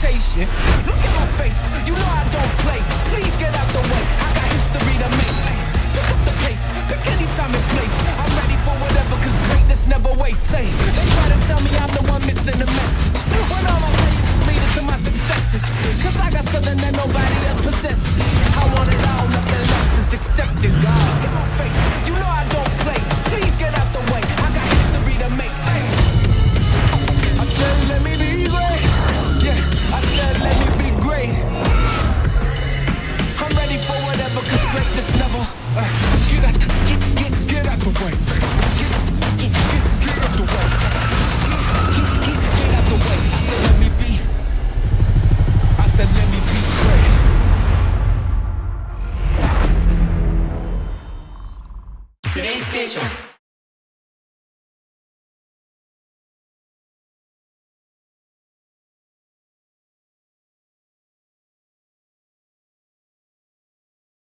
reputation. Look at my face, you know I don't play. Please get out the way, I got history to make. Ay, pick up the pace, pick any time and place. I'm ready for whatever, cause greatness never waits. Say, they try to tell me I'm the one missing the message, when all my ways is leading to my successes. Cause I got something that nobody else possesses. I want it all, nothing less is accepted, God. Get my face, you know I don't play. Please get out the way, I got history to make. Ay. I said let me be great. Yeah, I said let me be great. I'm ready for whatever, cause greatness never. Get out the way. Get out the way. Get out the way. I said let me be. I said let me be great. Today's station.